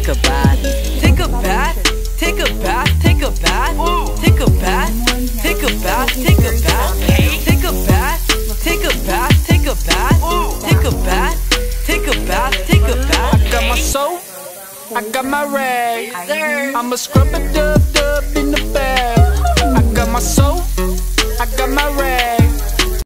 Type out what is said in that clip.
a bath. Take a bath, take a bath, take a bath. Take a bath, take a bath, take a bath. Take a bath, take a bath, take a bath. Take a bath, take a bath, take a bath. I got my soap, I got my rag. I'ma scrub a dub in the bath. I got my soap, I got my rag.